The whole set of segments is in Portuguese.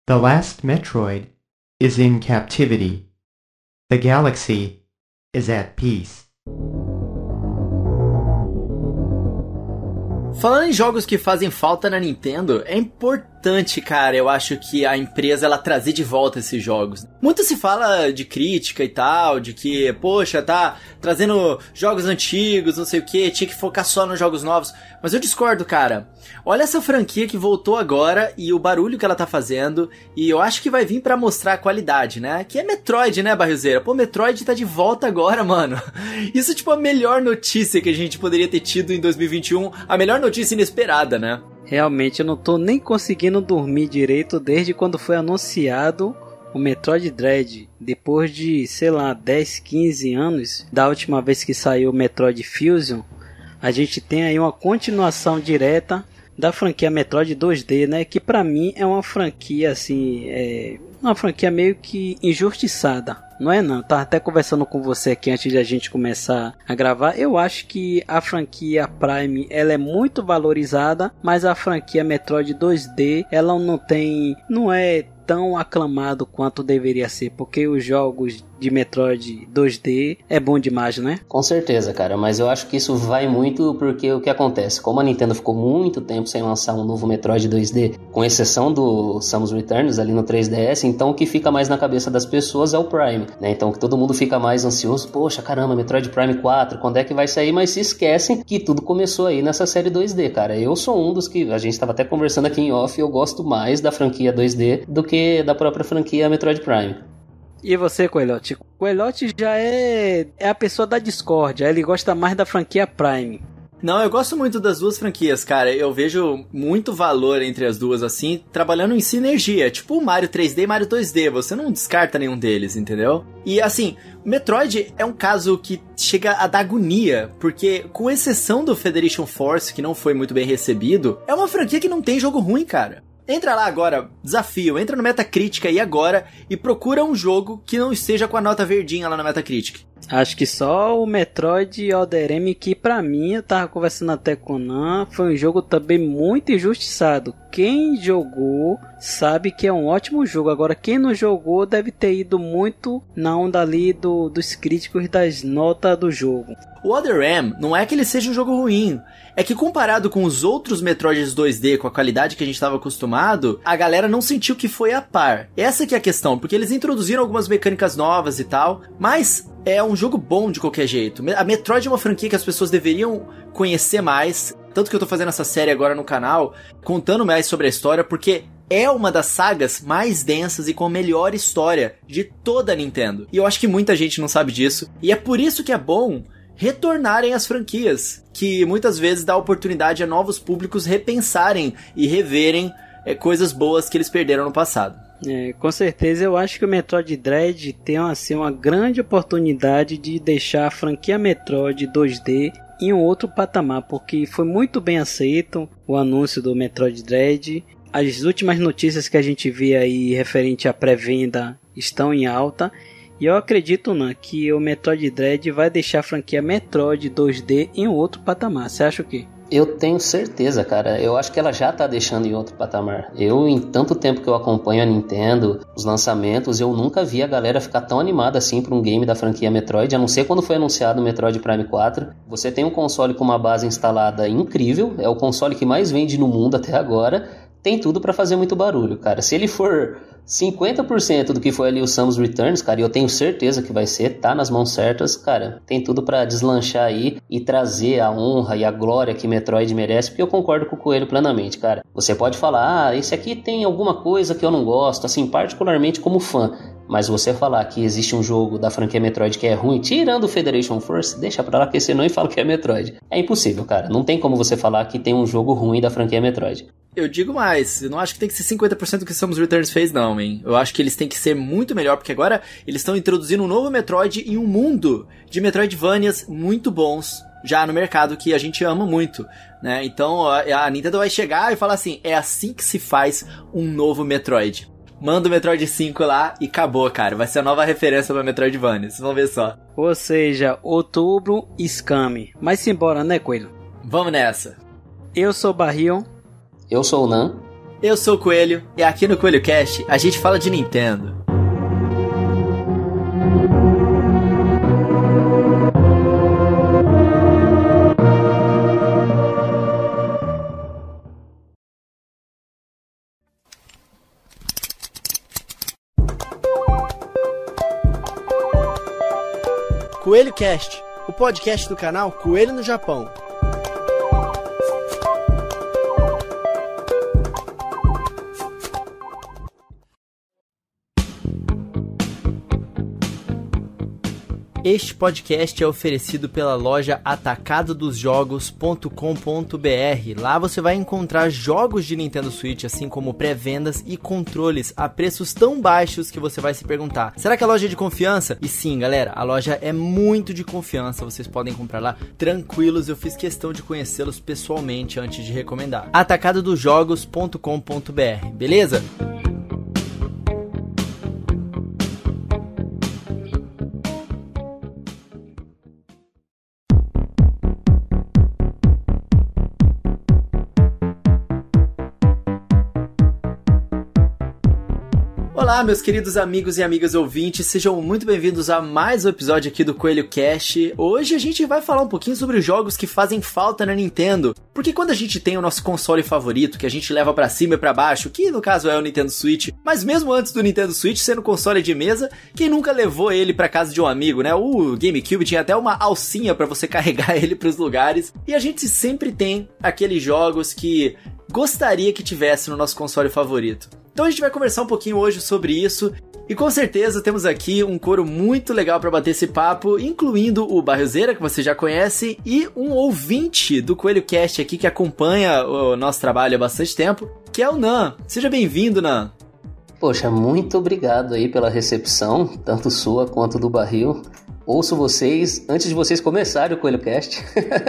The last Metroid is in captivity. The galaxy is at peace. Falando em jogos que fazem falta na Nintendo, é importante, cara, eu acho que a empresa ela trazer de volta esses jogos. Muito se fala de crítica e tal, de que, poxa, tá trazendo jogos antigos, não sei o que, tinha que focar só nos jogos novos. Mas eu discordo, cara. Olha essa franquia que voltou agora e o barulho que ela tá fazendo, e eu acho que vai vir pra mostrar a qualidade, né? Que é Metroid, né, Barrilzeira? Pô, Metroid tá de volta agora, mano. Isso, tipo, a melhor notícia que a gente poderia ter tido em 2021, a melhor notícia inesperada, né? Realmente, eu não tô nem conseguindo dormir direito desde quando foi anunciado o Metroid Dread. Depois de, sei lá, 10, 15 anos da última vez que saiu o Metroid Fusion, a gente tem aí uma continuação direta da franquia Metroid 2D, né? Que pra mim é uma franquia, assim, uma franquia meio que injustiçada. Não é não, tava até conversando com você aqui antes de a gente começar a gravar. Eu acho que a franquia Prime, ela é muito valorizada, mas a franquia Metroid 2D, ela não é tão aclamado quanto deveria ser, porque os jogos de Metroid 2D é bom demais, né? Com certeza, cara, mas eu acho que isso vai muito porque o que acontece, como a Nintendo ficou muito tempo sem lançar um novo Metroid 2D, com exceção do Samus Returns ali no 3DS, então o que fica mais na cabeça das pessoas é o Prime, né? Então que todo mundo fica mais ansioso, poxa, caramba, Metroid Prime 4, quando é que vai sair? Mas se esquecem que tudo começou aí nessa série 2D, cara. Eu sou um dos que, a gente estava até conversando aqui em off, eu gosto mais da franquia 2D do que da própria franquia Metroid Prime. E você, Coelhote? Coelhote já é a pessoa da discórdia, ele gosta mais da franquia Prime. Não, eu gosto muito das duas franquias, cara. Eu vejo muito valor entre as duas, assim, trabalhando em sinergia. Tipo o Mario 3D e Mario 2D, você não descarta nenhum deles, entendeu? E, assim, o Metroid é um caso que chega a dar agonia, porque, com exceção do Federation Force, que não foi muito bem recebido, é uma franquia que não tem jogo ruim, cara. Entra lá agora, desafio, entra no Metacritic aí agora e procura um jogo que não esteja com a nota verdinha lá no Metacritic. Acho que só o Metroid Other M, que pra mim, eu tava conversando até com o Nan, foi um jogo também muito injustiçado. Quem jogou sabe que é um ótimo jogo. Agora, quem não jogou deve ter ido muito na onda ali dos críticos das notas do jogo. O Other M não é que ele seja um jogo ruim, é que comparado com os outros Metroids 2D, com a qualidade que a gente estava acostumado, a galera não sentiu que foi a par. Essa que é a questão, porque eles introduziram algumas mecânicas novas e tal, mas é um jogo bom de qualquer jeito. A Metroid é uma franquia que as pessoas deveriam conhecer mais, tanto que eu tô fazendo essa série agora no canal, contando mais sobre a história, porque é uma das sagas mais densas e com a melhor história de toda a Nintendo. E eu acho que muita gente não sabe disso, e é por isso que é bom retornarem as franquias, que muitas vezes dá oportunidade a novos públicos repensarem e reverem coisas boas que eles perderam no passado. Com certeza eu acho que o Metroid Dread tem assim, uma grande oportunidade de deixar a franquia Metroid 2D em um outro patamar, porque foi muito bem aceito o anúncio do Metroid Dread. As últimas notícias que a gente vê aí referente à pré-venda estão em alta. E eu acredito, Nan, que o Metroid Dread vai deixar a franquia Metroid 2D em outro patamar. Você acha o quê? Eu tenho certeza, cara. Eu acho que ela já tá deixando em outro patamar. Eu, em tanto tempo que eu acompanho a Nintendo, os lançamentos, eu nunca vi a galera ficar tão animada assim pra um game da franquia Metroid, a não ser quando foi anunciado o Metroid Prime 4. Você tem um console com uma base instalada incrível, é o console que mais vende no mundo até agora, tem tudo pra fazer muito barulho, cara. Se ele for 50% do que foi ali o Samus Returns, cara, e eu tenho certeza que vai ser, tá nas mãos certas, cara, tem tudo pra deslanchar aí e trazer a honra e a glória que Metroid merece, porque eu concordo com o Coelho plenamente, cara. Você pode falar, esse aqui tem alguma coisa que eu não gosto, assim, particularmente como fã, mas você falar que existe um jogo da franquia Metroid que é ruim, tirando o Federation Force, deixa pra lá que esse não e fala que é Metroid. É impossível, cara, não tem como você falar que tem um jogo ruim da franquia Metroid. Eu digo mais, eu não acho que tem que ser 50% do que Samus Returns fez não, hein. Eu acho que eles têm que ser muito melhor, porque agora eles estão introduzindo um novo Metroid e um mundo de Metroidvanias muito bons já no mercado, que a gente ama muito, né. Então a Nintendo vai chegar e falar assim, é assim que se faz um novo Metroid. Manda o Metroid 5 lá e acabou, cara. Vai ser a nova referência pra Metroidvania, vocês vão ver só. Ou seja, outubro, escame. Mas simbora, né, Coelho? Vamos nessa. Eu sou o Barril. Eu sou o Nan. Eu sou o Coelho e aqui no Coelho Cast a gente fala de Nintendo. Coelho Cast, o podcast do canal Coelho no Japão. Este podcast é oferecido pela loja atacadodosjogos.com.br. Lá você vai encontrar jogos de Nintendo Switch, assim como pré-vendas e controles a preços tão baixos que você vai se perguntar: será que a loja é de confiança? E sim, galera, a loja é muito de confiança, vocês podem comprar lá tranquilos. Eu fiz questão de conhecê-los pessoalmente antes de recomendar. atacadodosjogos.com.br, beleza? Olá, meus queridos amigos e amigas ouvintes, sejam muito bem-vindos a mais um episódio aqui do Coelho Cast. Hoje a gente vai falar um pouquinho sobre os jogos que fazem falta na Nintendo, porque quando a gente tem o nosso console favorito, que a gente leva pra cima e pra baixo, que no caso é o Nintendo Switch, mas mesmo antes do Nintendo Switch sendo console de mesa, quem nunca levou ele pra casa de um amigo, né? O GameCube tinha até uma alcinha pra você carregar ele pros lugares, e a gente sempre tem aqueles jogos que gostaria que tivesse no nosso console favorito. Então a gente vai conversar um pouquinho hoje sobre isso, e com certeza temos aqui um coro muito legal para bater esse papo, incluindo o Barriozeira, que você já conhece, e um ouvinte do Coelho Cast aqui que acompanha o nosso trabalho há bastante tempo, que é o Nan. Seja bem-vindo, Nan. Poxa, muito obrigado aí pela recepção, tanto sua quanto do Barril. Ouço vocês antes de vocês começarem o Coelho Cast.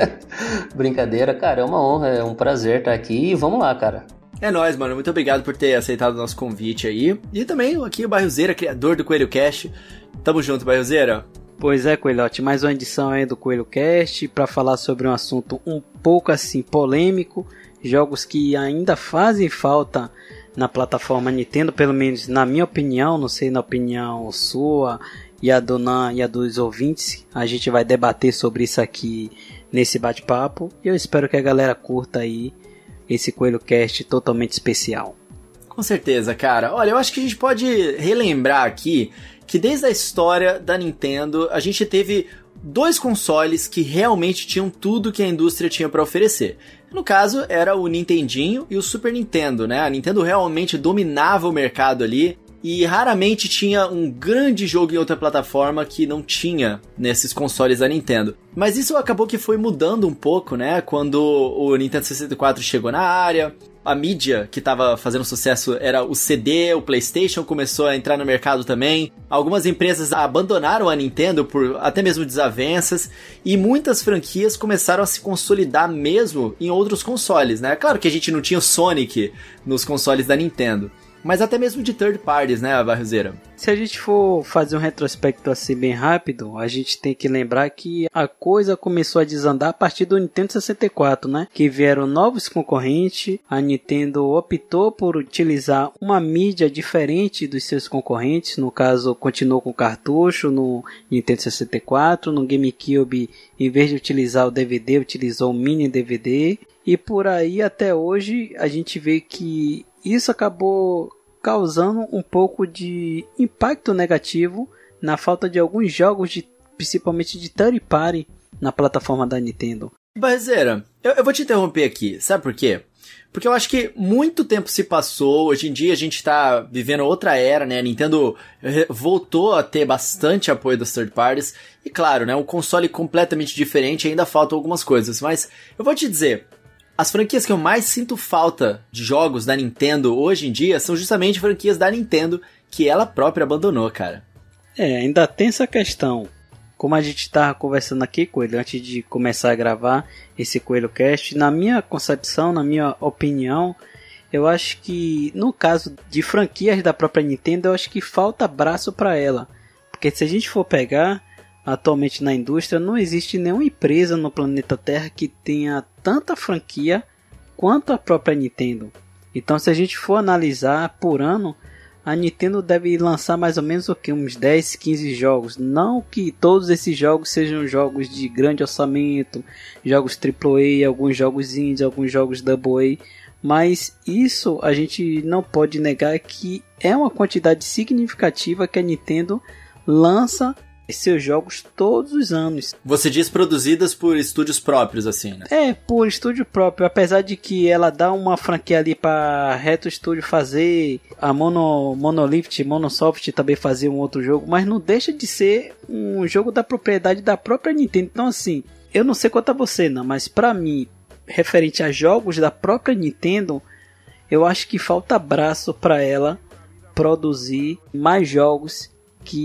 Brincadeira, cara, é uma honra, é um prazer estar aqui e vamos lá, cara. É nóis, mano. Muito obrigado por ter aceitado o nosso convite aí. E também aqui o Barriozeira, criador do Coelho Cast. Tamo junto, Barriozeira. Pois é, Coelhote, mais uma edição aí do Coelho Cast para falar sobre um assunto um pouco assim polêmico, jogos que ainda fazem falta na plataforma Nintendo, pelo menos na minha opinião, não sei na opinião sua e a do Nan e a dos ouvintes. A gente vai debater sobre isso aqui nesse bate-papo e eu espero que a galera curta aí esse Coelho Cast totalmente especial. Com certeza, cara. Olha, eu acho que a gente pode relembrar aqui que desde a história da Nintendo, a gente teve dois consoles que realmente tinham tudo que a indústria tinha para oferecer. No caso, era o Nintendinho e o Super Nintendo, né? A Nintendo realmente dominava o mercado ali e raramente tinha um grande jogo em outra plataforma que não tinha nesses consoles da Nintendo. Mas isso acabou que foi mudando um pouco, né? Quando o Nintendo 64 chegou na área, a mídia que estava fazendo sucesso era o CD, o PlayStation começou a entrar no mercado também. Algumas empresas abandonaram a Nintendo por até mesmo desavenças e muitas franquias começaram a se consolidar mesmo em outros consoles, né? Claro que a gente não tinha o Sonic nos consoles da Nintendo, mas até mesmo de third parties, né, Barriozeira? Se a gente for fazer um retrospecto assim bem rápido, a gente tem que lembrar que a coisa começou a desandar a partir do Nintendo 64, né? Que vieram novos concorrentes, a Nintendo optou por utilizar uma mídia diferente dos seus concorrentes, no caso continuou com cartucho no Nintendo 64, no GameCube, em vez de utilizar o DVD, utilizou o mini DVD, e por aí até hoje a gente vê que isso acabou causando um pouco de impacto negativo na falta de alguns jogos, principalmente de third party, na plataforma da Nintendo. Barriozeira, eu vou te interromper aqui, sabe por quê? Porque eu acho que muito tempo se passou, hoje em dia a gente tá vivendo outra era, né? A Nintendo voltou a ter bastante apoio das third parties, e claro, né? Um console completamente diferente, ainda faltam algumas coisas, mas eu vou te dizer, as franquias que eu mais sinto falta de jogos da Nintendo hoje em dia são justamente franquias da Nintendo que ela própria abandonou, cara. Ainda tem essa questão. Como a gente estava conversando aqui, Coelho, antes de começar a gravar esse Coelho Cast, na minha concepção, na minha opinião, eu acho que no caso de franquias da própria Nintendo, eu acho que falta braço para ela. Porque se a gente for pegar, atualmente na indústria não existe nenhuma empresa no planeta Terra que tenha tanta franquia quanto a própria Nintendo. Então, se a gente for analisar por ano, a Nintendo deve lançar mais ou menos uns 10, 15 jogos. Não que todos esses jogos sejam jogos de grande orçamento, jogos AAA, alguns jogos indies, alguns jogos AA, mas isso a gente não pode negar que é uma quantidade significativa que a Nintendo lança seus jogos todos os anos. Você diz produzidas por estúdios próprios, assim, né? É, por estúdio próprio, apesar de que ela dá uma franquia ali para Retro Studio fazer, a Monolith, Monosoft também fazer um outro jogo, mas não deixa de ser um jogo da propriedade da própria Nintendo. Então assim, eu não sei quanto a você, não, mas para mim, referente a jogos da própria Nintendo, eu acho que falta braço para ela produzir mais jogos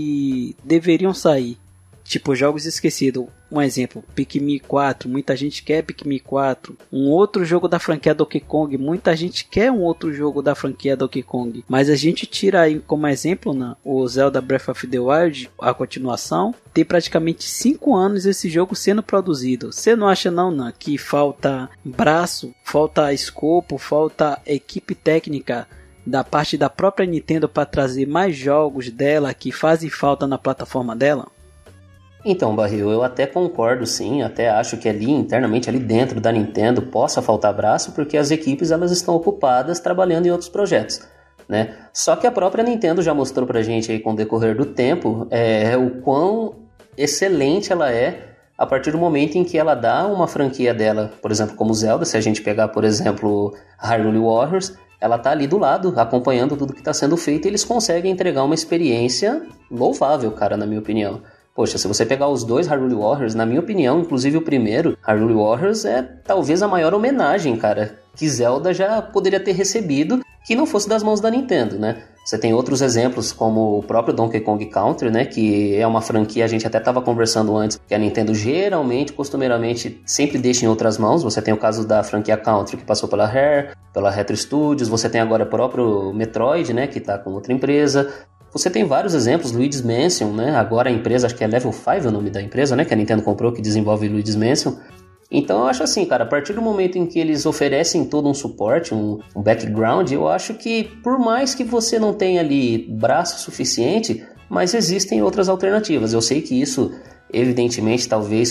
que deveriam sair, tipo jogos esquecidos. Um exemplo, Pikmin 4, muita gente quer Pikmin 4. Um outro jogo da franquia Donkey Kong, muita gente quer um outro jogo da franquia Donkey Kong. Mas a gente tira aí como exemplo, né, o Zelda Breath of the Wild, a continuação, tem praticamente 5 anos esse jogo sendo produzido. Você não acha não, que falta braço, falta escopo, falta equipe técnica da parte da própria Nintendo para trazer mais jogos dela que fazem falta na plataforma dela? Então, Barril, eu até concordo sim, até acho que ali internamente, ali dentro da Nintendo, possa faltar braço, porque as equipes elas estão ocupadas trabalhando em outros projetos, né? Só que a própria Nintendo já mostrou pra gente aí com o decorrer do tempo o quão excelente ela é a partir do momento em que ela dá uma franquia dela, por exemplo, como Zelda. Se a gente pegar, por exemplo, Hyrule Warriors, ela tá ali do lado, acompanhando tudo que está sendo feito, e eles conseguem entregar uma experiência louvável, cara, na minha opinião. Poxa, se você pegar os dois Hyrule Warriors, na minha opinião, inclusive o primeiro, Hyrule Warriors, é talvez a maior homenagem, cara, que Zelda já poderia ter recebido, que não fosse das mãos da Nintendo, né? Você tem outros exemplos, como o próprio Donkey Kong Country, né? Que é uma franquia, a gente até estava conversando antes, que a Nintendo geralmente, costumeiramente, sempre deixa em outras mãos. Você tem o caso da franquia Country, que passou pela Rare, pela Retro Studios. Você tem agora o próprio Metroid, né? Que está com outra empresa. Você tem vários exemplos, Luigi's Mansion, né? Agora a empresa, acho que é Level 5 é o nome da empresa, né? Que a Nintendo comprou, que desenvolve Luigi's Mansion. Então eu acho assim, cara, a partir do momento em que eles oferecem todo um suporte, um background, eu acho que por mais que você não tenha ali braço suficiente, mas existem outras alternativas. Eu sei que isso, evidentemente, talvez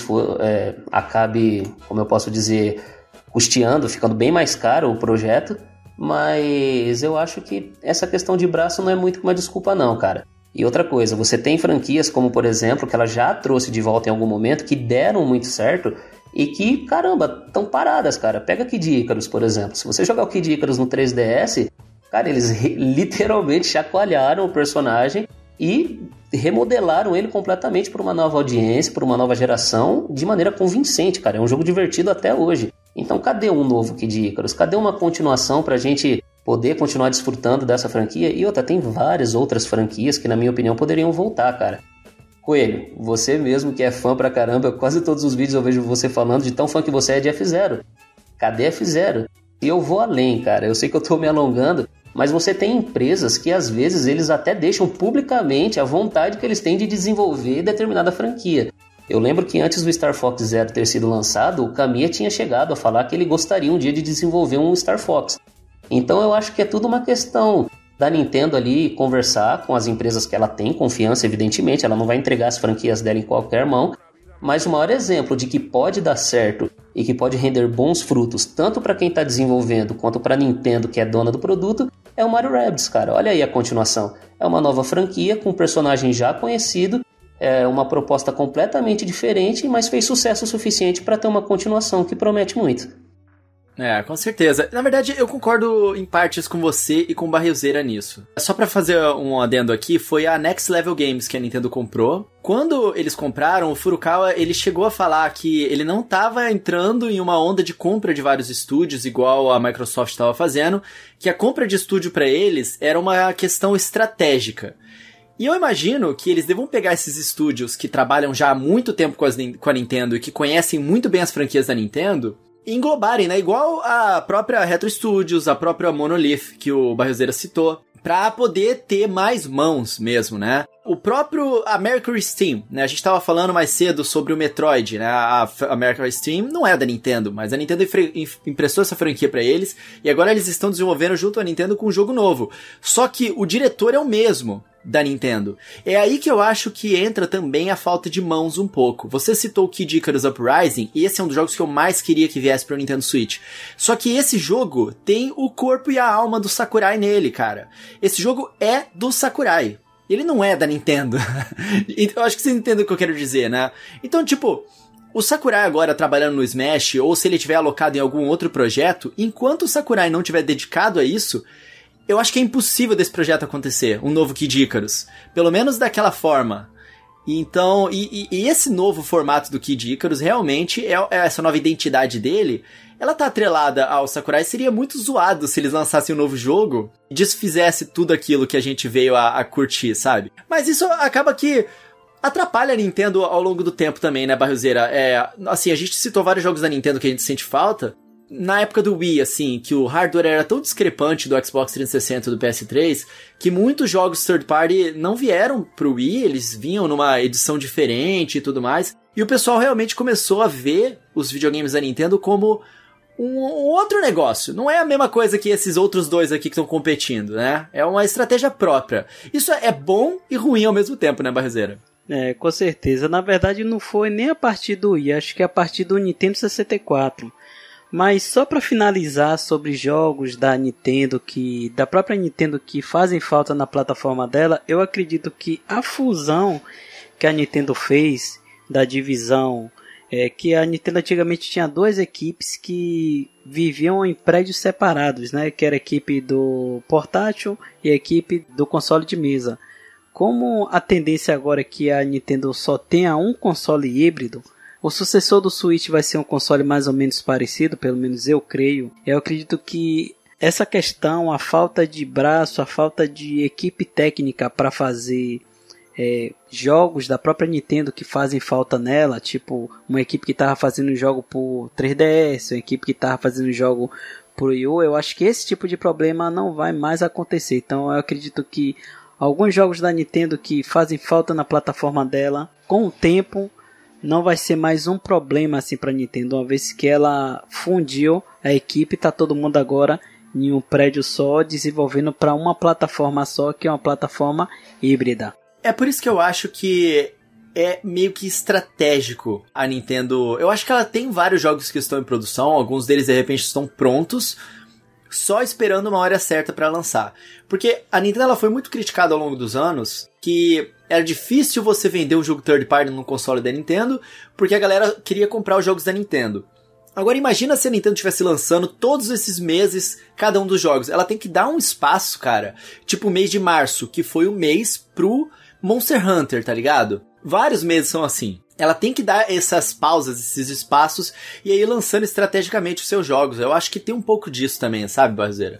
acabe, como eu posso dizer, custeando, ficando bem mais caro o projeto, mas eu acho que essa questão de braço não é muito uma desculpa não, cara. E outra coisa, você tem franquias como, por exemplo, que ela já trouxe de volta em algum momento, que deram muito certo e que, caramba, estão paradas, cara. Pega Kid Icarus, por exemplo. Se você jogar o Kid Icarus no 3DS, cara, eles literalmente chacoalharam o personagem e remodelaram ele completamente para uma nova audiência, para uma nova geração, de maneira convincente, cara. É um jogo divertido até hoje. Então, cadê um novo Kid Icarus? Cadê uma continuação pra gente poder continuar desfrutando dessa franquia? E outra, tem várias outras franquias que, na minha opinião, poderiam voltar, cara. Coelho, você mesmo que é fã pra caramba, quase todos os vídeos eu vejo você falando de tão fã que você é de F-Zero. Cadê F-Zero? E eu vou além, cara. Eu sei que eu tô me alongando, mas você tem empresas que às vezes eles até deixam publicamente a vontade que eles têm de desenvolver determinada franquia. Eu lembro que antes do Star Fox Zero ter sido lançado, o Kamiya tinha chegado a falar que ele gostaria um dia de desenvolver um Star Fox. Então eu acho que é tudo uma questão da Nintendo ali conversar com as empresas que ela tem confiança, evidentemente, ela não vai entregar as franquias dela em qualquer mão, mas o maior exemplo de que pode dar certo e que pode render bons frutos, tanto para quem está desenvolvendo quanto para a Nintendo, que é dona do produto, é o Mario Rabbids, cara. Olha aí a continuação. É uma nova franquia com um personagem já conhecido, é uma proposta completamente diferente, mas fez sucesso o suficiente para ter uma continuação que promete muito. É, com certeza. Na verdade, eu concordo em partes com você e com o Barrilzeira nisso. Só pra fazer um adendo aqui, foi a Next Level Games que a Nintendo comprou. Quando eles compraram, o Furukawa, ele chegou a falar que ele não tava entrando em uma onda de compra de vários estúdios, igual a Microsoft estava fazendo, que a compra de estúdio pra eles era uma questão estratégica. E eu imagino que eles devam pegar esses estúdios que trabalham já há muito tempo com a Nintendo e que conhecem muito bem as franquias da Nintendo englobarem, né? Igual a própria Retro Studios, a própria Monolith, que o Barriozeira citou, pra poder ter mais mãos mesmo, né? O próprio American Steam, né? A gente tava falando mais cedo sobre o Metroid, né? A American Steam não é da Nintendo, mas a Nintendo emprestou essa franquia pra eles, e agora eles estão desenvolvendo junto à Nintendo com um jogo novo. Só que o diretor é o mesmo da Nintendo. É aí que eu acho que entra também a falta de mãos um pouco. Você citou o Kid Icarus Uprising, e esse é um dos jogos que eu mais queria que viesse pro Nintendo Switch. Só que esse jogo tem o corpo e a alma do Sakurai nele, cara. Esse jogo é do Sakurai. Ele não é da Nintendo. Eu acho que você entende o que eu quero dizer, né? Então, tipo, o Sakurai agora trabalhando no Smash, ou se ele tiver alocado em algum outro projeto, enquanto o Sakurai não tiver dedicado a isso, eu acho que é impossível desse projeto acontecer, um novo Kid Icarus. Pelo menos daquela forma. Então, e esse novo formato do Kid Icarus, realmente, essa nova identidade dele, ela tá atrelada ao Sakurai. Seria muito zoado se eles lançassem um novo jogo e desfizesse tudo aquilo que a gente veio a curtir, sabe? Mas isso acaba que atrapalha a Nintendo ao longo do tempo também, né, Barriozeira? Assim, a gente citou vários jogos da Nintendo que a gente sente falta. Na época do Wii, assim, que o hardware era tão discrepante do Xbox 360 e do PS3, que muitos jogos third party não vieram pro Wii, eles vinham numa edição diferente e tudo mais, e o pessoal realmente começou a ver os videogames da Nintendo como um outro negócio. Não é a mesma coisa que esses outros dois aqui que estão competindo, né? É uma estratégia própria. Isso é bom e ruim ao mesmo tempo, né, Barrezeira? Com certeza. Na verdade, não foi nem a partir do Wii, acho que é a partir do Nintendo 64. Mas só para finalizar sobre jogos da Nintendo, da própria Nintendo que fazem falta na plataforma dela, eu acredito que a fusão que a Nintendo fez da divisão, que a Nintendo antigamente tinha duas equipes que viviam em prédios separados, né? Que era a equipe do portátil e a equipe do console de mesa. Como a tendência agora é que a Nintendo só tenha um console híbrido, o sucessor do Switch vai ser um console mais ou menos parecido, pelo menos eu creio. Eu acredito que essa questão, a falta de braço, a falta de equipe técnica para fazer jogos da própria Nintendo que fazem falta nela, tipo uma equipe que estava fazendo jogo por 3DS, uma equipe que estava fazendo jogo por Wii U, eu acho que esse tipo de problema não vai mais acontecer. Então eu acredito que alguns jogos da Nintendo que fazem falta na plataforma dela, com o tempo não vai ser mais um problema assim para a Nintendo, uma vez que ela fundiu a equipe, tá todo mundo agora em um prédio só, desenvolvendo para uma plataforma só, que é uma plataforma híbrida. É por isso que eu acho que é meio que estratégico a Nintendo. Eu acho que ela tem vários jogos que estão em produção, alguns deles de repente estão prontos, só esperando uma hora certa para lançar. Porque a Nintendo ela foi muito criticada ao longo dos anos, que era difícil você vender um jogo third party no console da Nintendo, porque a galera queria comprar os jogos da Nintendo. Agora imagina se a Nintendo estivesse lançando todos esses meses cada um dos jogos. Ela tem que dar um espaço, cara. Tipo o mês de março, que foi o mês pro Monster Hunter, tá ligado? Vários meses são assim. Ela tem que dar essas pausas, esses espaços, e aí lançando estrategicamente os seus jogos. Eu acho que tem um pouco disso também, sabe, Barzeira?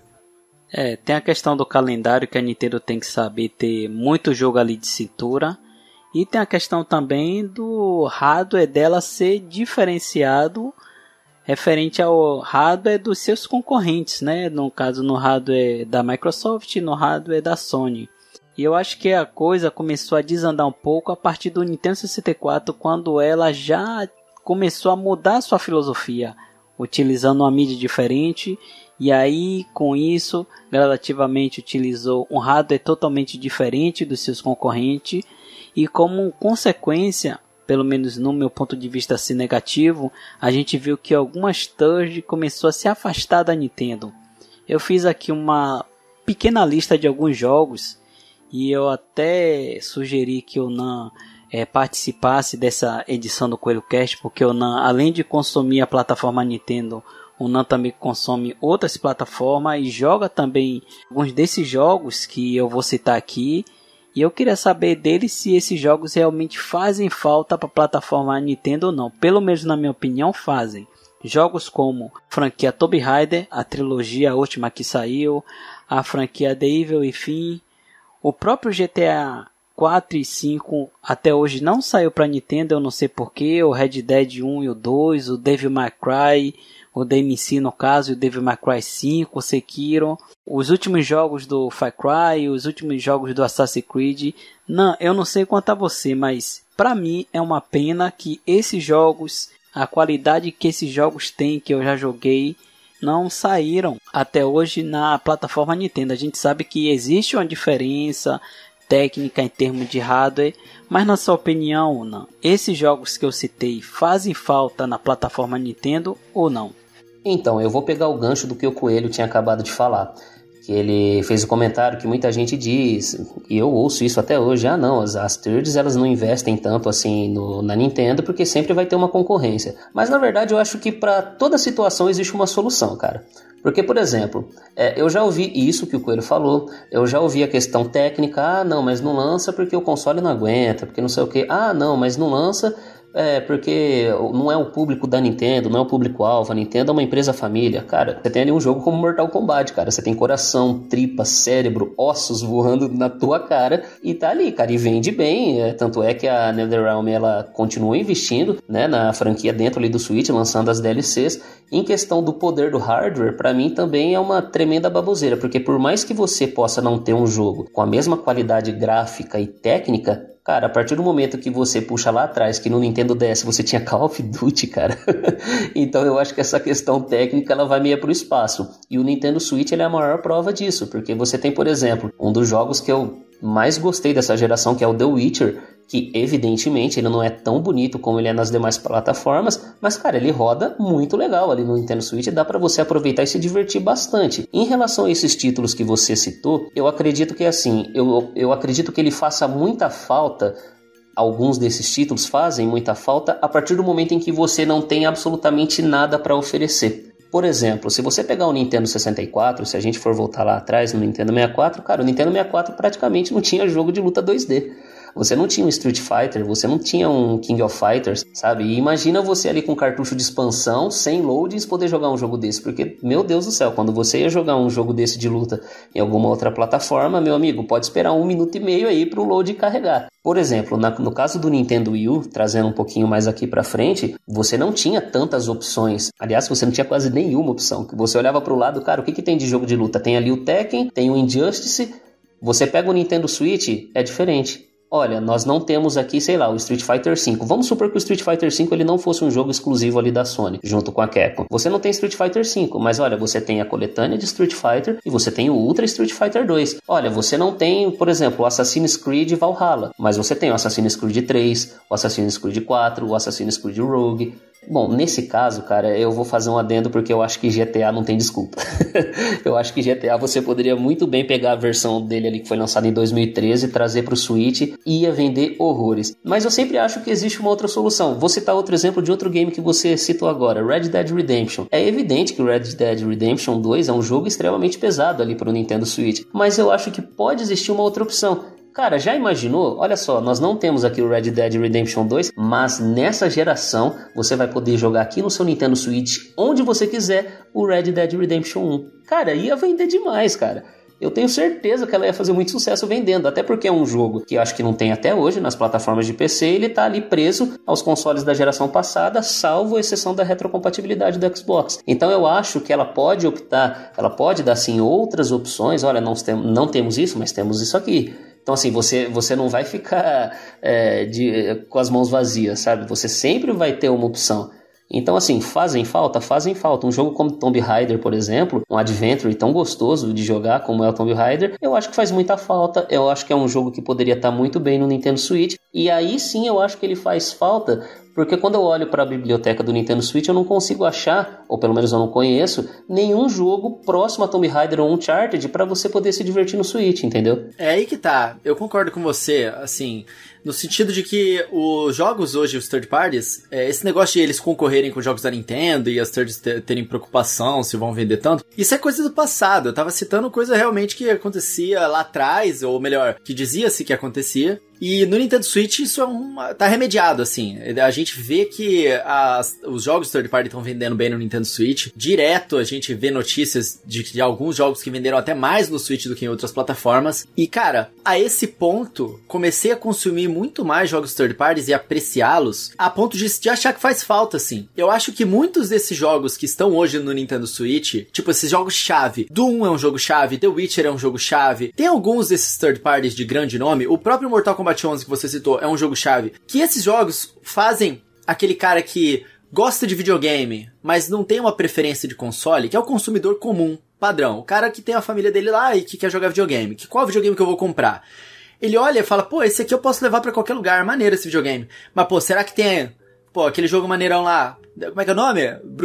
Tem a questão do calendário, que a Nintendo tem que saber ter muito jogo ali de cintura. E tem a questão também do hardware dela ser diferenciado referente ao hardware dos seus concorrentes, né? No caso, no hardware da Microsoft e no hardware da Sony. E eu acho que a coisa começou a desandar um pouco a partir do Nintendo 64, quando ela já começou a mudar sua filosofia, utilizando uma mídia diferente. E aí, com isso, gradativamente utilizou um hardware totalmente diferente dos seus concorrentes. E como consequência, pelo menos no meu ponto de vista assim negativo, a gente viu que algumas third começou a se afastar da Nintendo. Eu fiz aqui uma pequena lista de alguns jogos, e eu até sugeri que o Nan participasse dessa edição do Coelho Cast, porque o Nan, além de consumir a plataforma Nintendo, o Nan também consome outras plataformas e joga também alguns desses jogos que eu vou citar aqui. E eu queria saber dele se esses jogos realmente fazem falta para a plataforma Nintendo ou não. Pelo menos na minha opinião fazem. Jogos como a franquia Tomb Raider, a trilogia última que saiu, a franquia The Evil Within, o próprio GTA 4 e 5 até hoje não saiu para Nintendo, eu não sei porquê, o Red Dead 1 e o 2, o Devil May Cry, o DMC no caso, o Devil May Cry 5, o Sekiro, os últimos jogos do Far Cry, os últimos jogos do Assassin's Creed. Não, eu não sei quanto a você, mas pra mim é uma pena que esses jogos, a qualidade que esses jogos têm, que eu já joguei, não saíram até hoje na plataforma Nintendo. A gente sabe que existe uma diferença técnica em termos de hardware, mas na sua opinião, não, esses jogos que eu citei fazem falta na plataforma Nintendo ou não? Então, eu vou pegar o gancho do que o Coelho tinha acabado de falar, que ele fez o comentário que muita gente diz, e eu ouço isso até hoje, não, as thirds elas não investem tanto assim na Nintendo porque sempre vai ter uma concorrência. Mas na verdade eu acho que para toda situação existe uma solução, cara. Porque, por exemplo, eu já ouvi isso que o Coelho falou, eu já ouvi a questão técnica, não, mas não lança porque o console não aguenta, porque não sei o que, não, mas não lança porque não é o público da Nintendo, não é o público-alvo, a Nintendo é uma empresa família. Cara, você tem ali um jogo como Mortal Kombat, cara, você tem coração, tripa, cérebro, ossos voando na tua cara e tá ali, cara, e vende bem, tanto é que a NetherRealm, ela continua investindo, né, na franquia dentro ali do Switch, lançando as DLCs. Em questão do poder do hardware, pra mim também é uma tremenda baboseira, porque por mais que você possa não ter um jogo com a mesma qualidade gráfica e técnica, cara, a partir do momento que você puxa lá atrás, que no Nintendo DS você tinha Call of Duty, cara, então eu acho que essa questão técnica ela vai meio pro espaço. E o Nintendo Switch ele é a maior prova disso, porque você tem, por exemplo, um dos jogos que eu mais gostei dessa geração, que é o The Witcher, que evidentemente ele não é tão bonito como ele é nas demais plataformas, mas cara, ele roda muito legal ali no Nintendo Switch, dá pra você aproveitar e se divertir bastante. Em relação a esses títulos que você citou, eu acredito que assim, eu acredito que ele faça muita falta, alguns desses títulos fazem muita falta a partir do momento em que você não tem absolutamente nada para oferecer. Por exemplo, se você pegar o Nintendo 64, se a gente for voltar lá atrás no Nintendo 64, cara, o Nintendo 64 praticamente não tinha jogo de luta 2D. Você não tinha um Street Fighter, você não tinha um King of Fighters, sabe? E imagina você ali com cartucho de expansão, sem loadings, poder jogar um jogo desse. Porque, meu Deus do céu, quando você ia jogar um jogo desse de luta em alguma outra plataforma, meu amigo, pode esperar 1 minuto e meio aí pro load carregar. Por exemplo, no caso do Nintendo Wii U, trazendo um pouquinho mais aqui pra frente, você não tinha tantas opções. Aliás, você não tinha quase nenhuma opção. Você olhava pro lado, cara, o que tem de jogo de luta? Tem ali o Tekken, tem o Injustice. Você pega o Nintendo Switch, é diferente. Olha, nós não temos aqui, sei lá, o Street Fighter V. Vamos supor que o Street Fighter V ele não fosse um jogo exclusivo ali da Sony, junto com a Capcom. Você não tem Street Fighter V, mas olha, você tem a coletânea de Street Fighter e você tem o Ultra Street Fighter 2. Olha, você não tem, por exemplo, o Assassin's Creed Valhalla, mas você tem o Assassin's Creed 3, o Assassin's Creed 4, o Assassin's Creed Rogue. Bom, nesse caso, cara, eu vou fazer um adendo porque eu acho que GTA não tem desculpa. Eu acho que GTA você poderia muito bem pegar a versão dele ali que foi lançada em 2013, trazer pro Switch e ia vender horrores. Mas eu sempre acho que existe uma outra solução. Vou citar outro exemplo de outro game que você citou agora, Red Dead Redemption. É evidente que o Red Dead Redemption 2 é um jogo extremamente pesado ali pro Nintendo Switch, mas eu acho que pode existir uma outra opção. Cara, já imaginou? Olha só, nós não temos aqui o Red Dead Redemption 2, mas nessa geração você vai poder jogar aqui no seu Nintendo Switch, onde você quiser, o Red Dead Redemption 1. Cara, ia vender demais, cara. Eu tenho certeza que ela ia fazer muito sucesso vendendo, até porque é um jogo que eu acho que não tem até hoje nas plataformas de PC, ele tá ali preso aos consoles da geração passada, salvo a exceção da retrocompatibilidade do Xbox. Então eu acho que ela pode optar, ela pode dar sim outras opções, olha, não temos isso, mas temos isso aqui. Então assim, você não vai ficar com as mãos vazias, sabe? Você sempre vai ter uma opção. Então assim, fazem falta. Um jogo como Tomb Raider, por exemplo, um adventure tão gostoso de jogar como é o Tomb Raider, eu acho que faz muita falta. Eu acho que é um jogo que poderia estar muito bem no Nintendo Switch. E aí sim eu acho que ele faz falta, porque quando eu olho para a biblioteca do Nintendo Switch eu não consigo achar, ou pelo menos eu não conheço, nenhum jogo próximo a Tomb Raider ou Uncharted para você poder se divertir no Switch, entendeu? É aí que tá, eu concordo com você, assim, no sentido de que os jogos hoje, os third parties, esse negócio de eles concorrerem com jogos da Nintendo e as thirds terem preocupação se vão vender tanto, isso é coisa do passado. Eu tava citando coisa realmente que acontecia lá atrás, ou melhor, que dizia-se que acontecia, E no Nintendo Switch isso tá remediado, assim. A gente vê que os jogos third party estão vendendo bem no Nintendo Switch. Direto a gente vê notícias de alguns jogos que venderam até mais no Switch do que em outras plataformas. E, cara, a esse ponto, comecei a consumir muito mais jogos third parties e apreciá-los a ponto de achar que faz falta, assim. Eu acho que muitos desses jogos que estão hoje no Nintendo Switch, tipo esses jogos-chave, Doom é um jogo-chave, The Witcher é um jogo-chave, tem alguns desses third parties de grande nome, o próprio Mortal Kombat 11 que você citou é um jogo-chave, que esses jogos fazem aquele cara que gosta de videogame, mas não tem uma preferência de console, que é o consumidor comum, padrão, o cara que tem a família dele lá e que quer jogar videogame, qual videogame que eu vou comprar? Ele olha e fala, pô, esse aqui eu posso levar pra qualquer lugar, maneiro esse videogame, mas pô, será que tem, pô, aquele jogo maneirão lá, como é que é o nome?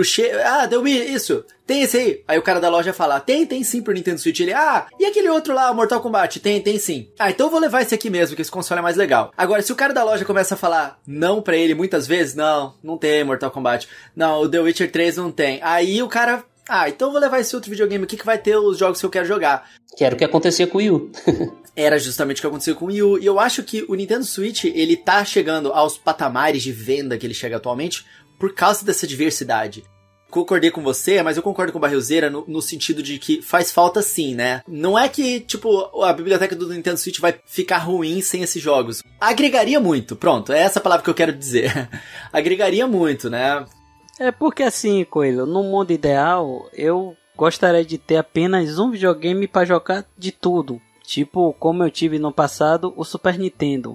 Isso, tem esse aí. Aí o cara da loja fala, tem sim pro Nintendo Switch. Ele, e aquele outro lá, o Mortal Kombat? Tem sim. Então eu vou levar esse aqui mesmo, que esse console é mais legal. Agora, se o cara da loja começa a falar não pra ele muitas vezes, não tem Mortal Kombat. Não, o The Witcher 3 não tem. Aí o cara, então eu vou levar esse outro videogame aqui que vai ter os jogos que eu quero jogar. Que era o que acontecia com o Wii U. Era justamente o que aconteceu com o Wii U. E eu acho que o Nintendo Switch, ele tá chegando aos patamares de venda que ele chega atualmente por causa dessa diversidade. Concordei com você, mas eu concordo com o Barrilzeira no sentido de que faz falta sim, né? Não é que, tipo, a biblioteca do Nintendo Switch vai ficar ruim sem esses jogos. Agregaria muito, pronto, é essa a palavra que eu quero dizer. Agregaria muito, né? É porque assim, Coelho, no mundo ideal, eu gostaria de ter apenas um videogame para jogar de tudo. Tipo, como eu tive no passado, o Super Nintendo.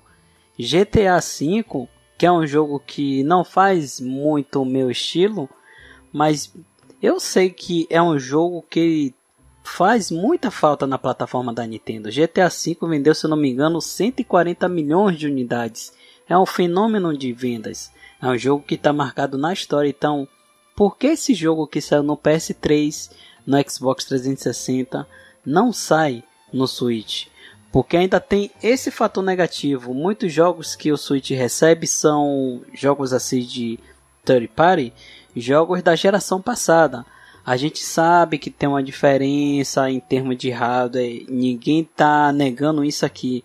GTA V, que é um jogo que não faz muito o meu estilo, mas eu sei que é um jogo que faz muita falta na plataforma da Nintendo. GTA V vendeu, se eu não me engano, 140 milhões de unidades. É um fenômeno de vendas. É um jogo que está marcado na história. Então, por que esse jogo que saiu no PS3, no Xbox 360, não sai no Switch? Porque ainda tem esse fator negativo. Muitos jogos que o Switch recebe são jogos assim de third party, jogos da geração passada. A gente sabe que tem uma diferença em termos de hardware, ninguém tá negando isso aqui.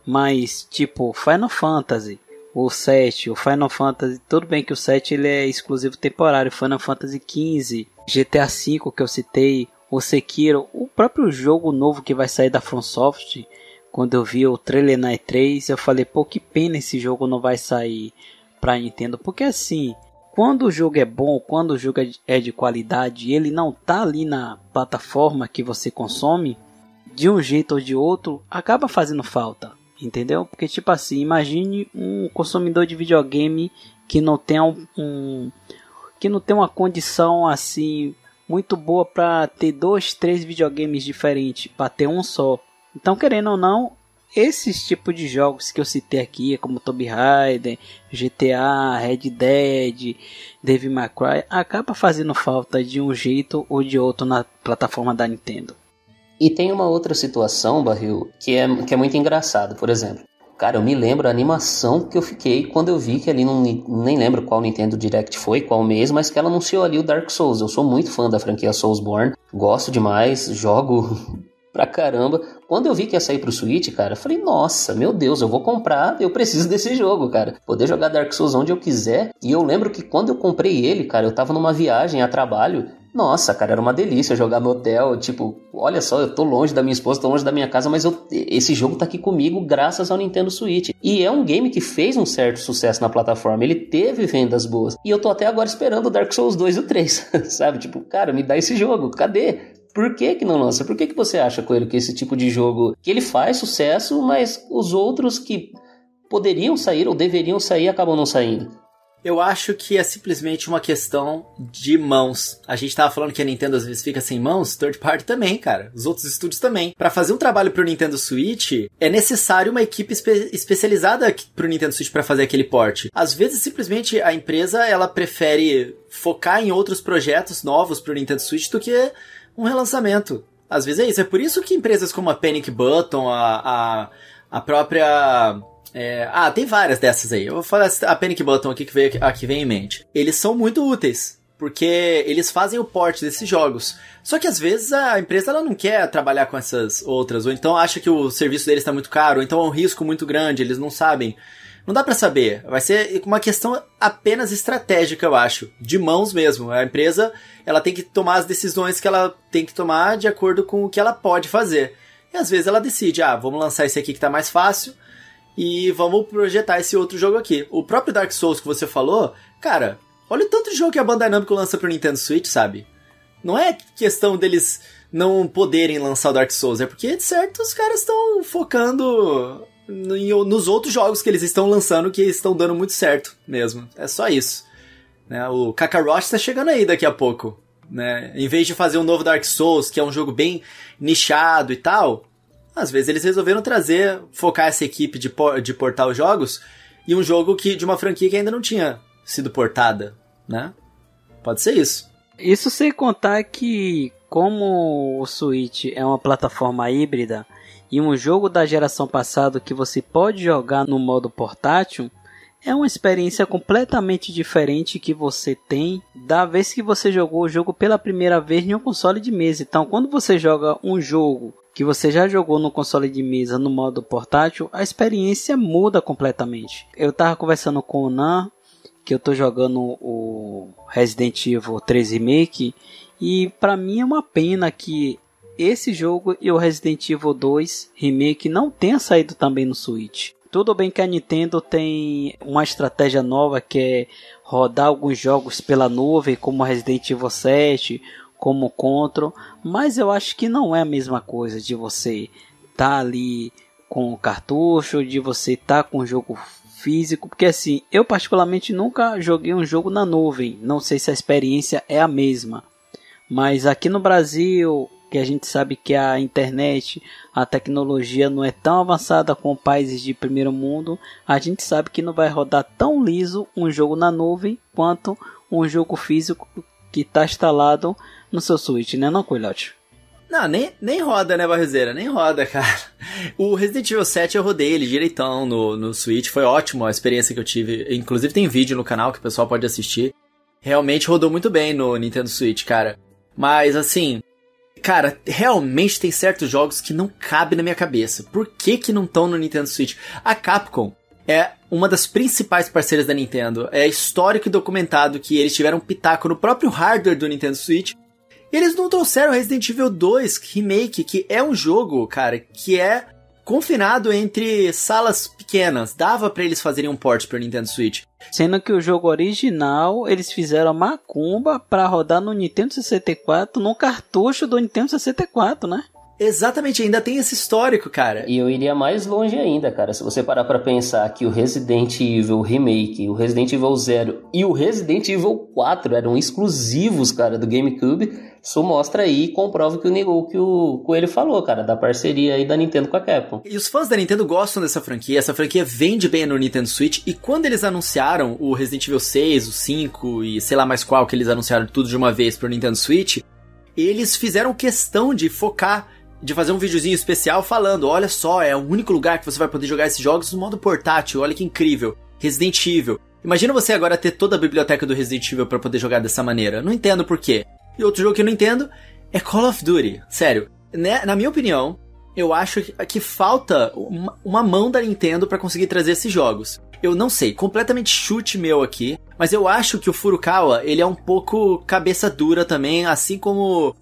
Mas tipo Final Fantasy, o 7, o Final Fantasy, tudo bem que o 7 ele é exclusivo temporário, Final Fantasy XV, GTA V que eu citei, o Sekiro, o próprio jogo novo que vai sair da FromSoft. Quando eu vi o trailer na E3, eu falei, pô, que pena esse jogo não vai sair pra Nintendo. Porque assim, quando o jogo é bom, quando o jogo é de qualidade, e ele não tá ali na plataforma que você consome, de um jeito ou de outro, acaba fazendo falta, entendeu? Porque tipo assim, imagine um consumidor de videogame que não tem que não tem uma condição assim muito boa para ter 2, 3 videogames diferentes, para ter um só. Então, querendo ou não, esses tipos de jogos que eu citei aqui, como Tomb Raider, GTA, Red Dead, Devil May Cry, acaba fazendo falta de um jeito ou de outro na plataforma da Nintendo. E tem uma outra situação, Barril, que é muito engraçado. Por exemplo, cara, eu me lembro a animação que eu fiquei quando eu vi que ali, nem lembro qual Nintendo Direct foi, qual mês, mas que ela anunciou ali o Dark Souls. Eu sou muito fã da franquia Soulsborne, gosto demais, jogo pra caramba. Quando eu vi que ia sair pro Switch, cara, eu falei, nossa, meu Deus, eu vou comprar, eu preciso desse jogo, cara. Poder jogar Dark Souls onde eu quiser. E eu lembro que quando eu comprei ele, cara, eu tava numa viagem a trabalho. Nossa, cara, era uma delícia jogar no hotel. Tipo, olha só, eu tô longe da minha esposa, tô longe da minha casa, mas esse jogo tá aqui comigo graças ao Nintendo Switch. E é um game que fez um certo sucesso na plataforma, ele teve vendas boas. E eu tô até agora esperando o Dark Souls 2 e o 3, sabe? Tipo, cara, me dá esse jogo, cadê? Por que não lança? Por que você acha, Coelho, que esse tipo de jogo, que ele faz sucesso, mas os outros que poderiam sair ou deveriam sair acabam não saindo? Eu acho que é simplesmente uma questão de mãos. A gente tava falando que a Nintendo às vezes fica sem mãos, third party também, cara. Os outros estúdios também. Pra fazer um trabalho pro Nintendo Switch, é necessário uma equipe especializada pro Nintendo Switch pra fazer aquele port. Às vezes, simplesmente, a empresa, ela prefere focar em outros projetos novos pro Nintendo Switch do que um relançamento. Às vezes é isso. É por isso que empresas como a Panic Button, a própria... tem várias dessas aí. Eu vou falar a Panic Button aqui que vem em mente. Eles são muito úteis porque eles fazem o port desses jogos. Só que às vezes a empresa ela não quer trabalhar com essas outras, ou então acha que o serviço deles está muito caro, ou então é um risco muito grande, eles não sabem. Não dá pra saber, vai ser uma questão apenas estratégica, eu acho, de mãos mesmo. A empresa ela tem que tomar as decisões que ela tem que tomar de acordo com o que ela pode fazer. E às vezes ela decide, vamos lançar esse aqui que tá mais fácil, e vamos projetar esse outro jogo aqui. O próprio Dark Souls que você falou, cara... Olha o tanto de jogo que a Bandai Namco lança pro Nintendo Switch, sabe? Não é questão deles não poderem lançar o Dark Souls, é porque, de certo, os caras estão focando nos outros jogos que eles estão lançando que estão dando muito certo mesmo. É só isso. Né? O Kakarot tá chegando aí daqui a pouco. Né? Em vez de fazer um novo Dark Souls, que é um jogo bem nichado e tal, às vezes eles resolveram focar essa equipe de portar os jogos em um jogo de uma franquia que ainda não tinha sido portada. Né? Pode ser isso. Isso sem contar que, como o Switch é uma plataforma híbrida e um jogo da geração passada que você pode jogar no modo portátil, é uma experiência completamente diferente que você tem da vez que você jogou o jogo pela primeira vez em um console de mesa. Então, quando você joga um jogo que você já jogou no console de mesa no modo portátil, a experiência muda completamente. Eu tava conversando com o Nan, que eu tô jogando o Resident Evil 3 Remake, e pra mim é uma pena que esse jogo e o Resident Evil 2 Remake não tenha saído também no Switch. Tudo bem que a Nintendo tem uma estratégia nova que é rodar alguns jogos pela nuvem, como Resident Evil 7, como Control, mas eu acho que não é a mesma coisa de você tá ali com o cartucho, de você tá com o jogo físico, porque assim, eu particularmente nunca joguei um jogo na nuvem, não sei se a experiência é a mesma, mas aqui no Brasil, que a gente sabe que a internet, a tecnologia não é tão avançada como países de primeiro mundo, a gente sabe que não vai rodar tão liso um jogo na nuvem quanto um jogo físico que está instalado no seu Switch, né não, Coelhote? Não, nem roda, né, Barrezeira? Nem roda, cara. O Resident Evil 7 eu rodei ele direitão no Switch. Foi ótimo a experiência que eu tive. Inclusive tem vídeo no canal que o pessoal pode assistir. Realmente rodou muito bem no Nintendo Switch, cara. Mas, assim... Cara, realmente tem certos jogos que não cabem na minha cabeça. Por que não estão no Nintendo Switch? A Capcom é uma das principais parceiras da Nintendo. É histórico e documentado que eles tiveram um pitaco no próprio hardware do Nintendo Switch. E eles não trouxeram Resident Evil 2 Remake, que é um jogo, cara, que é confinado entre salas pequenas. Dava pra eles fazerem um port pro Nintendo Switch. Sendo que o jogo original, eles fizeram a macumba pra rodar no Nintendo 64, no cartucho do Nintendo 64, né? Exatamente, ainda tem esse histórico, cara. E eu iria mais longe ainda, cara. Se você parar pra pensar que o Resident Evil Remake, o Resident Evil 0 e o Resident Evil 4 eram exclusivos, cara, do GameCube, isso mostra aí e comprova que o Coelho falou, cara, da parceria aí da Nintendo com a Capcom. E os fãs da Nintendo gostam dessa franquia, essa franquia vende bem no Nintendo Switch, e quando eles anunciaram o Resident Evil 6, o 5 e sei lá mais qual que eles anunciaram tudo de uma vez pro Nintendo Switch, eles fizeram questão de focar, de fazer um videozinho especial falando, olha só, é o único lugar que você vai poder jogar esses jogos no modo portátil, olha que incrível, Resident Evil. Imagina você agora ter toda a biblioteca do Resident Evil pra poder jogar dessa maneira, não entendo por quê. E outro jogo que eu não entendo é Call of Duty, sério, né? Na minha opinião, eu acho que falta uma mão da Nintendo pra conseguir trazer esses jogos. Eu não sei, completamente chute meu aqui, mas eu acho que o Furukawa, ele é um pouco cabeça dura também, assim como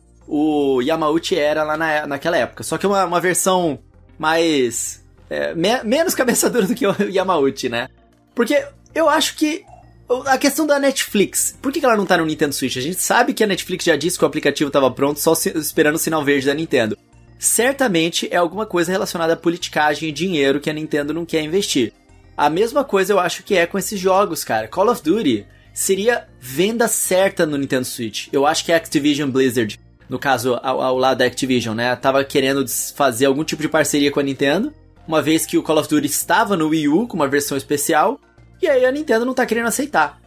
o Yamauchi era lá naquela época. Só que é uma versão mais... menos cabeça dura do que o Yamauchi, né? Porque eu acho que a questão da Netflix, por que ela não tá no Nintendo Switch? A gente sabe que a Netflix já disse que o aplicativo tava pronto, só esperando o sinal verde da Nintendo. Certamente é alguma coisa relacionada à politicagem e dinheiro que a Nintendo não quer investir. A mesma coisa eu acho que é com esses jogos, cara. Call of Duty seria venda certa no Nintendo Switch. Eu acho que a Activision Blizzard, no caso, ao lado da Activision, né, tava querendo fazer algum tipo de parceria com a Nintendo, uma vez que o Call of Duty estava no Wii U com uma versão especial, e aí a Nintendo não tá querendo aceitar.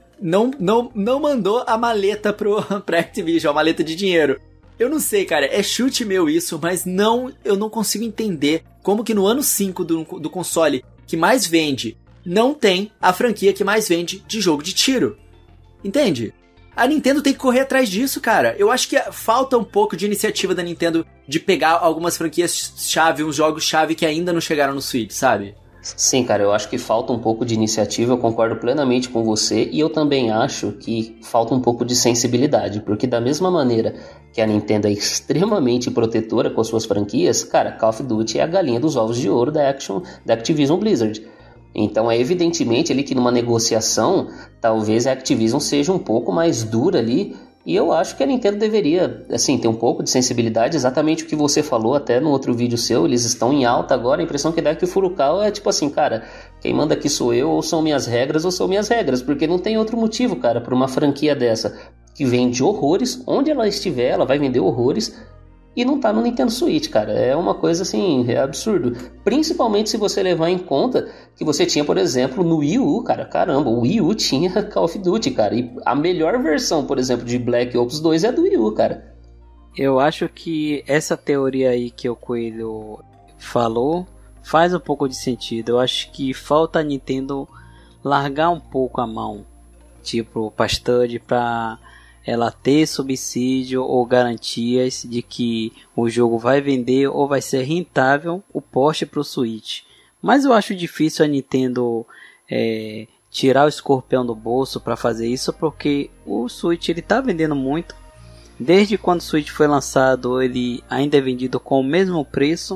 Não mandou a maleta pra Activision, a maleta de dinheiro. Eu não sei, cara, é chute meu isso, mas eu não consigo entender como que no ano 5 do console que mais vende, não tem a franquia que mais vende de jogo de tiro. Entende? A Nintendo tem que correr atrás disso, cara. Eu acho que falta um pouco de iniciativa da Nintendo de pegar algumas franquias-chave, uns jogos-chave que ainda não chegaram no Switch, sabe? Sim, cara, eu acho que falta um pouco de iniciativa, eu concordo plenamente com você, e eu também acho que falta um pouco de sensibilidade, porque da mesma maneira que a Nintendo é extremamente protetora com as suas franquias, cara, Call of Duty é a galinha dos ovos de ouro da Activision Blizzard. Então é evidentemente ali que numa negociação, talvez a Activision seja um pouco mais dura ali, e eu acho que a Nintendo deveria, assim, ter um pouco de sensibilidade, exatamente o que você falou até no outro vídeo seu, eles estão em alta agora, a impressão que dá é que o Furukawa é tipo assim, cara, quem manda aqui sou eu, ou são minhas regras, ou são minhas regras, porque não tem outro motivo, cara, para uma franquia dessa, que vende horrores, onde ela estiver, ela vai vender horrores, e não tá no Nintendo Switch, cara. É uma coisa assim, é absurdo. Principalmente se você levar em conta que você tinha, por exemplo, no Wii U, cara, caramba, o Wii U tinha Call of Duty, cara. E a melhor versão, por exemplo, de Black Ops 2 é do Wii U, cara. Eu acho que essa teoria aí que o Coelho falou faz um pouco de sentido. Eu acho que falta a Nintendo largar um pouco a mão, tipo, Pastode, pra ela ter subsídio ou garantias de que o jogo vai vender ou vai ser rentável o porte para o Switch. Mas eu acho difícil a Nintendo tirar o escorpião do bolso para fazer isso, porque o Switch ele tá vendendo muito. Desde quando o Switch foi lançado, ele ainda é vendido com o mesmo preço.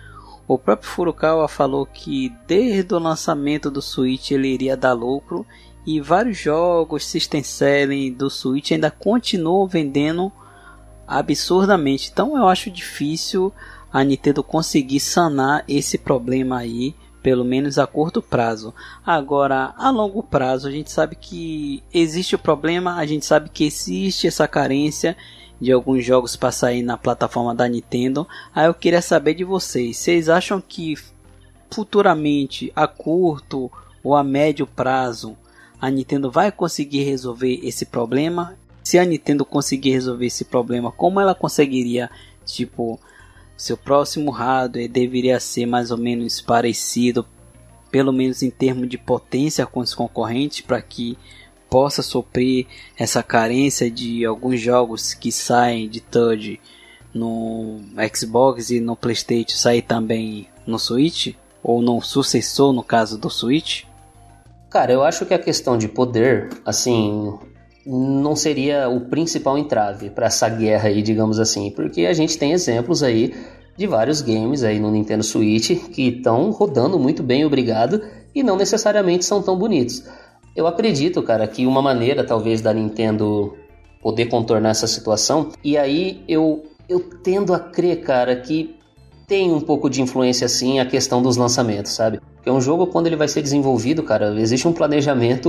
O próprio Furukawa falou que desde o lançamento do Switch ele iria dar lucro. E vários jogos System Selling do Switch ainda continuam vendendo absurdamente. Então eu acho difícil a Nintendo conseguir sanar esse problema aí, pelo menos a curto prazo. Agora, a longo prazo, a gente sabe que existe o problema, a gente sabe que existe essa carência de alguns jogos para sair na plataforma da Nintendo. Aí eu queria saber de vocês, vocês acham que futuramente, a curto ou a médio prazo, a Nintendo vai conseguir resolver esse problema? Se a Nintendo conseguir resolver esse problema, como ela conseguiria, tipo, seu próximo hardware deveria ser mais ou menos parecido, pelo menos em termos de potência com os concorrentes, para que possa suprir essa carência de alguns jogos que saem de third no Xbox e no PlayStation sair também no Switch? Ou no sucessor, no caso do Switch? Cara, eu acho que a questão de poder, assim, não seria o principal entrave para essa guerra aí, digamos assim, porque a gente tem exemplos aí de vários games aí no Nintendo Switch que estão rodando muito bem, obrigado, e não necessariamente são tão bonitos. Eu acredito, cara, que uma maneira talvez da Nintendo poder contornar essa situação, e aí eu tendo a crer, cara, que tem um pouco de influência sim a questão dos lançamentos, sabe? Porque um jogo, quando ele vai ser desenvolvido, cara, existe um planejamento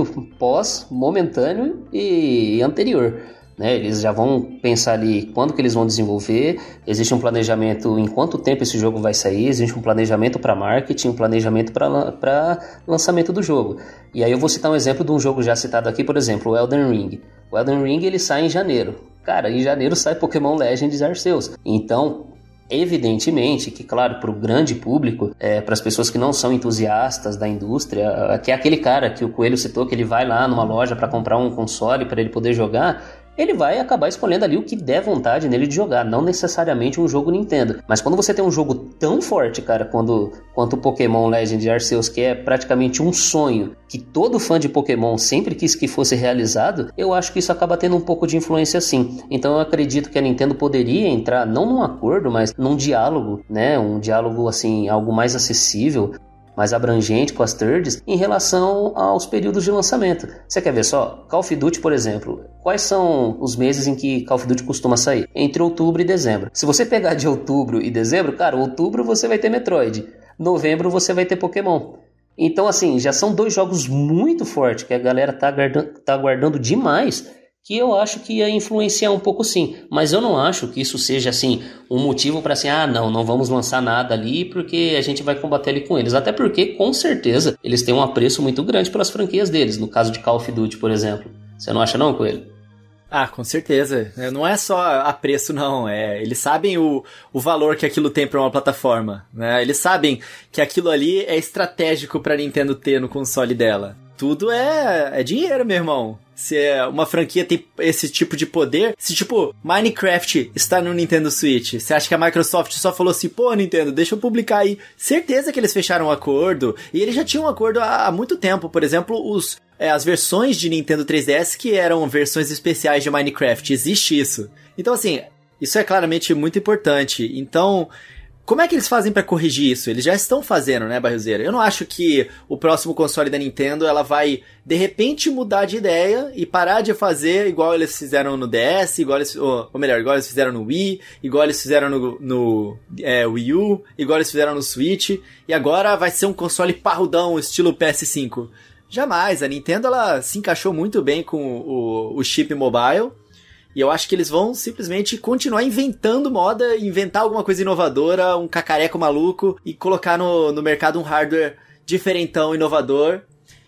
momentâneo e anterior, né? Eles já vão pensar ali quando que eles vão desenvolver, existe um planejamento em quanto tempo esse jogo vai sair, existe um planejamento para marketing, um planejamento para lançamento do jogo. E aí eu vou citar um exemplo de um jogo já citado aqui, por exemplo, o Elden Ring. O Elden Ring, ele sai em janeiro. Cara, em janeiro sai Pokémon Legends Arceus. Então, evidentemente que, claro, para o grande público, para as pessoas que não são entusiastas da indústria, que é aquele cara que o Coelho citou, que ele vai lá numa loja para comprar um console para ele poder jogar, ele vai acabar escolhendo ali o que der vontade nele de jogar, não necessariamente um jogo Nintendo. Mas quando você tem um jogo tão forte, cara, quanto o Pokémon Legends Arceus, que é praticamente um sonho que todo fã de Pokémon sempre quis que fosse realizado, eu acho que isso acaba tendo um pouco de influência sim. Então eu acredito que a Nintendo poderia entrar, não num acordo, mas num diálogo, né? Um diálogo, assim, algo mais acessível, mais abrangente com as thirds em relação aos períodos de lançamento. Você quer ver só? Call of Duty, por exemplo. Quais são os meses em que Call of Duty costuma sair? Entre outubro e dezembro. Se você pegar de outubro e dezembro, cara, outubro você vai ter Metroid. Novembro você vai ter Pokémon. Então, assim, já são dois jogos muito fortes que a galera tá aguardando demais, que eu acho que ia influenciar um pouco sim, mas eu não acho que isso seja assim um motivo para assim, não vamos lançar nada ali porque a gente vai combater ali com eles, até porque com certeza eles têm um apreço muito grande pelas franquias deles, no caso de Call of Duty, por exemplo. Você não acha não, Coelho? Ah, com certeza. Não é só apreço, não. Eles sabem o valor que aquilo tem para uma plataforma, né? Eles sabem que aquilo ali é estratégico para a Nintendo ter no console dela. tudo é dinheiro, meu irmão. Se uma franquia tem esse tipo de poder, se tipo, Minecraft está no Nintendo Switch, você acha que a Microsoft só falou assim, pô, Nintendo, deixa eu publicar aí? Certeza que eles fecharam um acordo, e eles já tinham um acordo há muito tempo. Por exemplo, as versões de Nintendo 3DS que eram versões especiais de Minecraft, existe isso. Então assim, isso é claramente muito importante. Então, como é que eles fazem pra corrigir isso? Eles já estão fazendo, né, Barrilzeira? Eu não acho que o próximo console da Nintendo, ela vai, de repente, mudar de ideia e parar de fazer igual eles fizeram no DS, igual eles fizeram no Wii, igual eles fizeram no Wii U, igual eles fizeram no Switch, e agora vai ser um console parrudão, estilo PS5. Jamais, a Nintendo, ela se encaixou muito bem com o chip mobile, e eu acho que eles vão simplesmente continuar inventando moda, inventar alguma coisa inovadora, um cacareco maluco, e colocar no mercado um hardware diferentão, inovador,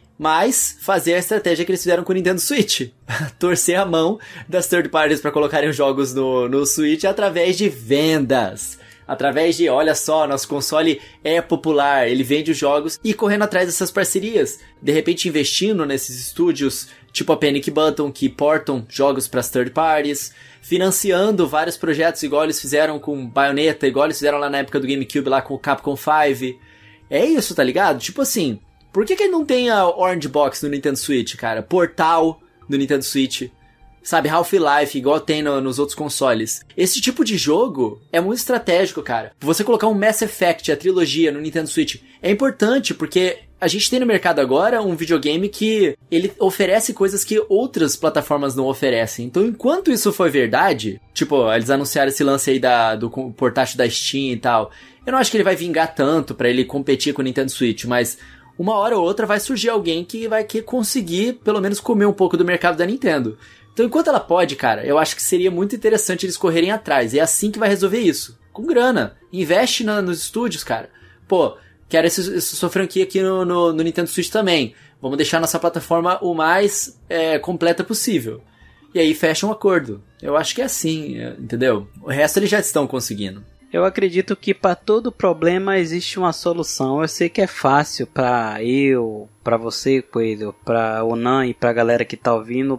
mas fazer a estratégia que eles fizeram com o Nintendo Switch. Torcer a mão das third parties para colocarem os jogos no Switch através de vendas. Através de, olha só, nosso console é popular, ele vende os jogos, e correndo atrás dessas parcerias. De repente investindo nesses estúdios tipo a Panic Button, que portam jogos para as third parties, financiando vários projetos igual eles fizeram com Bayonetta, igual eles fizeram lá na época do GameCube lá com o Capcom 5. É isso, tá ligado? Tipo assim, por que não tem a Orange Box no Nintendo Switch, cara? Portal no Nintendo Switch. Sabe, Half-Life, igual tem nos outros consoles. Esse tipo de jogo é muito estratégico, cara. Você colocar um Mass Effect, a trilogia, no Nintendo Switch, é importante, porque a gente tem no mercado agora um videogame que ele oferece coisas que outras plataformas não oferecem. Então, enquanto isso for verdade, tipo, eles anunciaram esse lance aí do portátil da Steam e tal, eu não acho que ele vai vingar tanto pra ele competir com o Nintendo Switch, mas uma hora ou outra vai surgir alguém que vai conseguir, pelo menos, comer um pouco do mercado da Nintendo. Então, enquanto ela pode, cara, eu acho que seria muito interessante eles correrem atrás. É assim que vai resolver isso. Com grana. Investe nos estúdios, cara. Pô, quero essa sua franquia aqui no Nintendo Switch também. Vamos deixar nossa plataforma o mais completa possível. E aí fecha um acordo. Eu acho que é assim, entendeu? O resto eles já estão conseguindo. Eu acredito que para todo problema existe uma solução. Eu sei que é fácil para para você, Coelho, para o Nan e para a galera que tá ouvindo,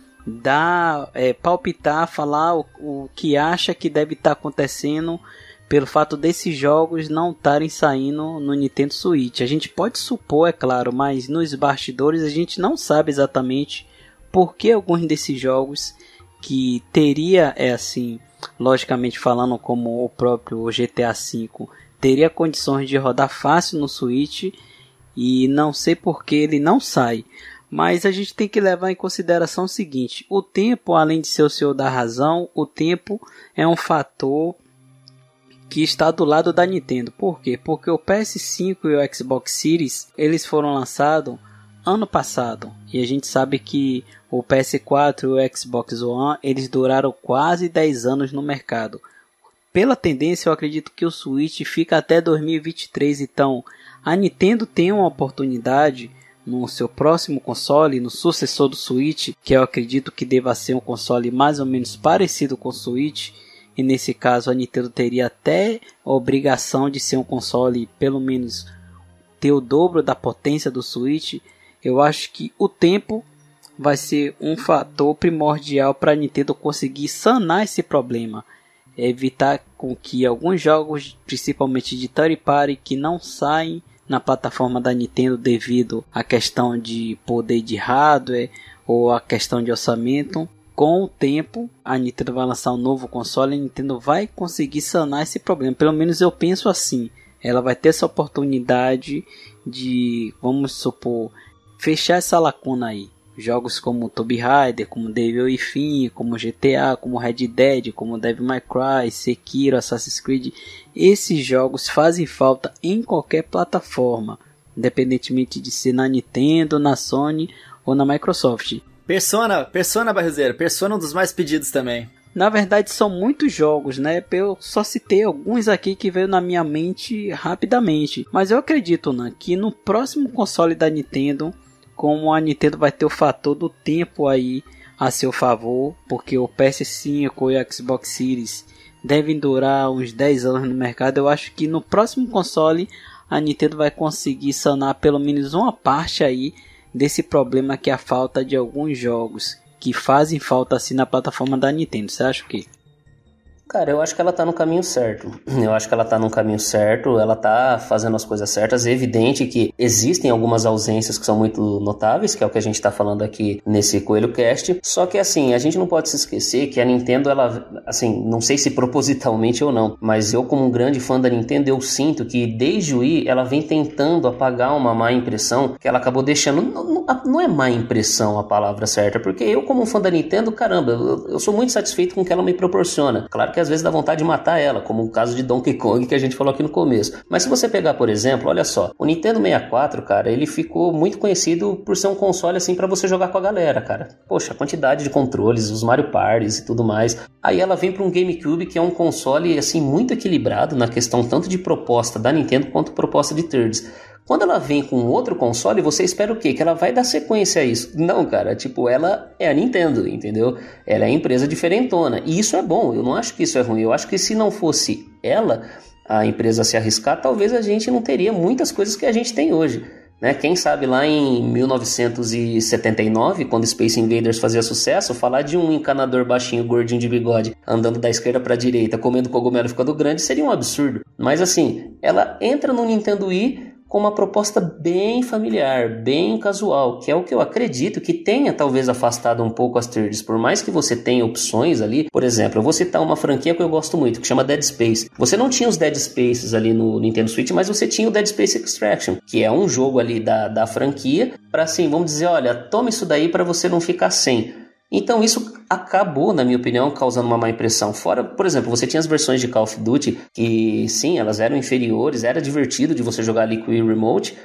palpitar, falar o que acha que deve estar acontecendo pelo fato desses jogos não estarem saindo no Nintendo Switch. A gente pode supor, é claro, mas nos bastidores a gente não sabe exatamente por que alguns desses jogos que teria, assim, logicamente falando, como o próprio GTA V, teria condições de rodar fácil no Switch, e não sei por que ele não sai. Mas a gente tem que levar em consideração o seguinte: o tempo, além de ser o senhor da razão, o tempo é um fator que está do lado da Nintendo. Por quê? Porque o PS5 e o Xbox Series, eles foram lançados ano passado. E a gente sabe que o PS4 e o Xbox One, eles duraram quase 10 anos no mercado. Pela tendência, eu acredito que o Switch fica até 2023. Então, a Nintendo tem uma oportunidade no seu próximo console, no sucessor do Switch, que eu acredito que deva ser um console mais ou menos parecido com o Switch, e nesse caso a Nintendo teria até a obrigação de ser um console, pelo menos, ter o dobro da potência do Switch. Eu acho que o tempo vai ser um fator primordial para a Nintendo conseguir sanar esse problema, evitar com que alguns jogos, principalmente de third party, que não saem na plataforma da Nintendo devido à questão de poder de hardware ou a questão de orçamento, com o tempo a Nintendo vai lançar um novo console e a Nintendo vai conseguir sanar esse problema. Pelo menos eu penso assim. Ela vai ter essa oportunidade de, vamos supor, fechar essa lacuna aí. Jogos como Tomb Raider, como Devil Within, como GTA, como Red Dead, como Devil May Cry, Sekiro, Assassin's Creed. Esses jogos fazem falta em qualquer plataforma, independentemente de ser na Nintendo, na Sony ou na Microsoft. Persona, Barrilzeira, Persona é um dos mais pedidos também. Na verdade são muitos jogos, né? Eu só citei alguns aqui que veio na minha mente rapidamente. Mas eu acredito, né, que no próximo console da Nintendo, como a Nintendo vai ter o fator do tempo aí a seu favor, porque o PS5 e o Xbox Series devem durar uns 10 anos no mercado, eu acho que no próximo console a Nintendo vai conseguir sanar pelo menos uma parte aí desse problema que é a falta de alguns jogos que fazem falta assim na plataforma da Nintendo. Você acha o quê? Cara, eu acho que ela tá no caminho certo. Ela tá fazendo as coisas certas. É evidente que existem algumas ausências que são muito notáveis, que é o que a gente tá falando aqui nesse Coelho Cast. Só que, assim, a gente não pode se esquecer que a Nintendo, ela, assim, não sei se propositalmente ou não, mas eu, como um grande fã da Nintendo, eu sinto que desde o Wii, ela vem tentando apagar uma má impressão que ela acabou deixando. Não é má impressão a palavra certa, porque eu, como um fã da Nintendo, caramba, eu sou muito satisfeito com o que ela me proporciona. Claro que às vezes dá vontade de matar ela, como o caso de Donkey Kong que a gente falou aqui no começo. Mas se você pegar, por exemplo, olha só, o Nintendo 64, cara, ele ficou muito conhecido por ser um console assim pra você jogar com a galera, cara. Poxa, a quantidade de controles, os Mario Parties e tudo mais. Aí ela vem pra um GameCube, que é um console assim muito equilibrado na questão tanto de proposta da Nintendo quanto proposta de thirds. Quando ela vem com outro console, você espera o quê? Que ela vai dar sequência a isso. Não, cara, tipo, ela é a Nintendo, entendeu? Ela é a empresa diferentona. E isso é bom, eu não acho que isso é ruim. Eu acho que se não fosse ela, a empresa se arriscar, talvez a gente não teria muitas coisas que a gente tem hoje. Né? Quem sabe lá em 1979, quando Space Invaders fazia sucesso, falar de um encanador baixinho, gordinho de bigode, andando da esquerda para a direita, comendo cogumelo ficando grande, seria um absurdo. Mas assim, ela entra no Nintendo Wii com uma proposta bem familiar, bem casual, que é o que eu acredito que tenha talvez afastado um pouco as thirds. Por mais que você tenha opções ali, por exemplo, eu vou citar uma franquia que eu gosto muito, que chama Dead Space. Você não tinha os Dead Spaces ali no Nintendo Switch, mas você tinha o Dead Space Extraction, que é um jogo ali da franquia, para assim, vamos dizer, olha, toma isso daí para você não ficar sem. Então isso acabou, na minha opinião, causando uma má impressão. Fora, por exemplo, você tinha as versões de Call of Duty que, sim, elas eram inferiores, era divertido de você jogar ali com o Wii Remote,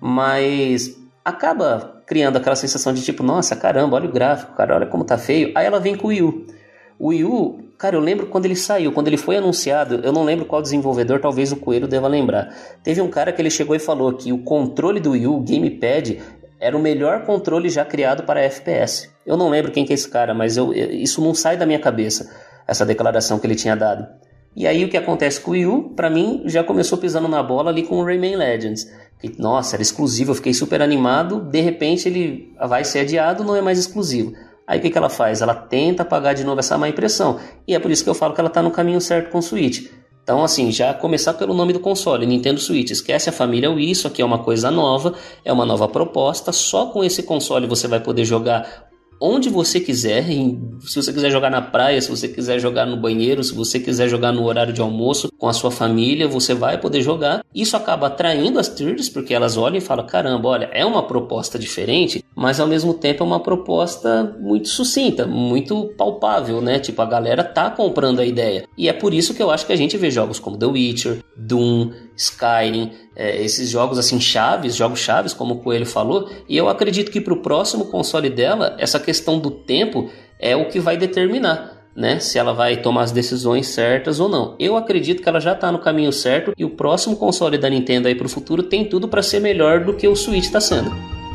mas acaba criando aquela sensação de tipo, nossa, caramba, olha o gráfico, cara, olha como tá feio. Aí ela vem com o Wii U. O Wii U, cara, eu lembro quando ele saiu, quando ele foi anunciado, eu não lembro qual desenvolvedor, talvez o Coelho deva lembrar. Teve um cara que ele chegou e falou que o controle do Wii U, o Gamepad, era o melhor controle já criado para FPS. Eu não lembro quem que é esse cara, mas isso não sai da minha cabeça, essa declaração que ele tinha dado. E aí o que acontece com o Wii U, pra mim, já começou pisando na bola ali com o Rayman Legends. Que, nossa, era exclusivo, eu fiquei super animado, de repente ele vai ser adiado, não é mais exclusivo. Aí o que ela faz? Ela tenta apagar de novo essa má impressão. E é por isso que eu falo que ela tá no caminho certo com o Switch. Então, assim, já começar pelo nome do console, Nintendo Switch. Esquece a família Wii, isso aqui é uma coisa nova, é uma nova proposta. Só com esse console você vai poder jogar onde você quiser. Se você quiser jogar na praia, se você quiser jogar no banheiro, se você quiser jogar no horário de almoço com a sua família, você vai poder jogar. Isso acaba atraindo as thirds, porque elas olham e falam, caramba, olha, é uma proposta diferente, mas ao mesmo tempo é uma proposta muito sucinta, muito palpável, né? Tipo, a galera tá comprando a ideia. E é por isso que eu acho que a gente vê jogos como The Witcher, Doom, Skyrim, esses jogos assim jogos chaves, como o Coelho falou, e eu acredito que pro próximo console dela, essa questão do tempo é o que vai determinar, né? Se ela vai tomar as decisões certas ou não. Eu acredito que ela já tá no caminho certo e o próximo console da Nintendo aí pro futuro tem tudo para ser melhor do que o Switch tá sendo.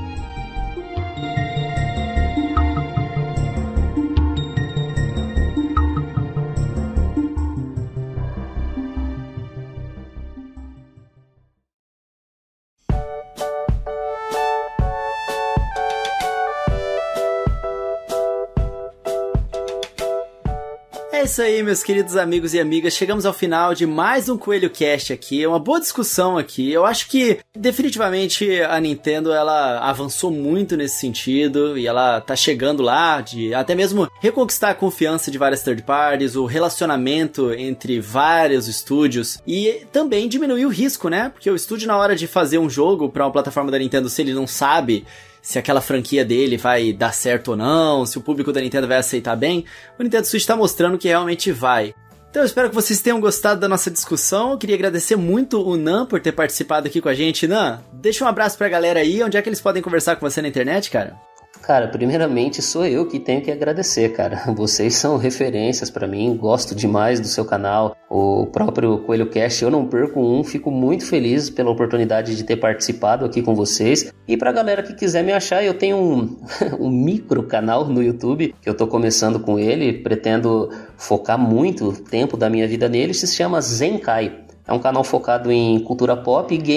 É isso aí, meus queridos amigos e amigas, chegamos ao final de mais um Coelho Cast aqui, uma boa discussão aqui. Eu acho que definitivamente a Nintendo, ela avançou muito nesse sentido e ela tá chegando lá de até mesmo reconquistar a confiança de várias third parties, o relacionamento entre vários estúdios e também diminuir o risco, né? Porque o estúdio, na hora de fazer um jogo pra uma plataforma da Nintendo, se ele não sabe se aquela franquia dele vai dar certo ou não, se o público da Nintendo vai aceitar bem, o Nintendo Switch tá mostrando que realmente vai. Então eu espero que vocês tenham gostado da nossa discussão. Eu queria agradecer muito o Nan por ter participado aqui com a gente. Nan, deixa um abraço pra galera aí. Onde é que eles podem conversar com você na internet, cara? Cara, primeiramente sou eu que tenho que agradecer, cara. Vocês são referências pra mim, gosto demais do seu canal. O próprio Coelho Cast, eu não perco um, fico muito feliz pela oportunidade de ter participado aqui com vocês. E pra galera que quiser me achar, eu tenho um micro canal no YouTube, que eu tô começando com ele, pretendo focar muito tempo da minha vida nele, se chama Zenkai. É um canal focado em cultura pop e games,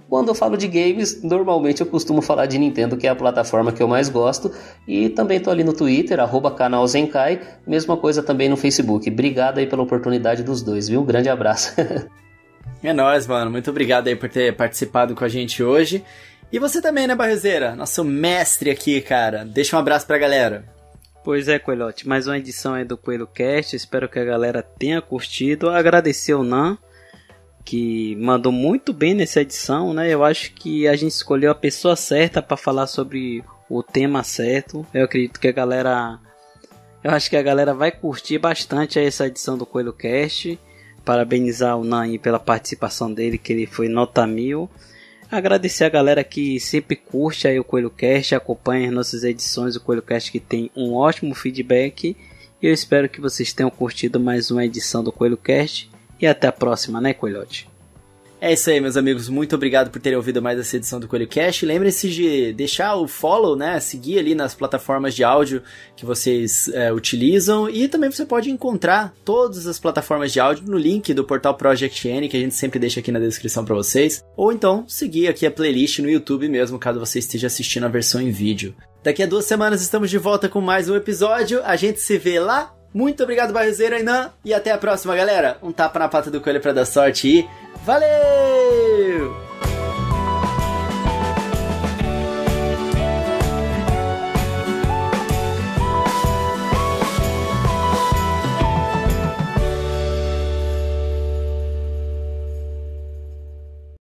Quando eu falo de games, normalmente eu costumo falar de Nintendo, que é a plataforma que eu mais gosto. E também tô ali no Twitter, @canal Zenkai. Mesma coisa também no Facebook. Obrigado aí pela oportunidade dos dois, viu? Um grande abraço. É nóis, mano. Muito obrigado aí por ter participado com a gente hoje. E você também, né, Barrozeira? Nosso mestre aqui, cara. Deixa um abraço pra galera. Pois é, Coelhote. Mais uma edição aí do Coelho Cast. Espero que a galera tenha curtido. Agradecer o Nan, que mandou muito bem nessa edição, né? Eu acho que a gente escolheu a pessoa certa para falar sobre o tema certo. Eu acredito que a galera vai curtir bastante essa edição do Coelho Cast. Parabenizar o Nan aí pela participação dele, que ele foi nota 1000. Agradecer a galera que sempre curte aí o Coelho Cast, acompanha as nossas edições do Coelho Cast, que tem um ótimo feedback. E eu espero que vocês tenham curtido mais uma edição do Coelho Cast. E até a próxima, né, Coelhote? É isso aí, meus amigos. Muito obrigado por terem ouvido mais essa edição do Coelho Cast. Lembre-se de deixar o follow, né? Seguir ali nas plataformas de áudio que vocês utilizam. E também você pode encontrar todas as plataformas de áudio no link do portal Project N, que a gente sempre deixa aqui na descrição para vocês. Ou então seguir aqui a playlist no YouTube mesmo, caso você esteja assistindo a versão em vídeo. Daqui a 2 semanas estamos de volta com mais um episódio. A gente se vê lá. Muito obrigado, Barrozeiro Ainan. E até a próxima, galera. Um tapa na pata do coelho pra dar sorte e... Valeu!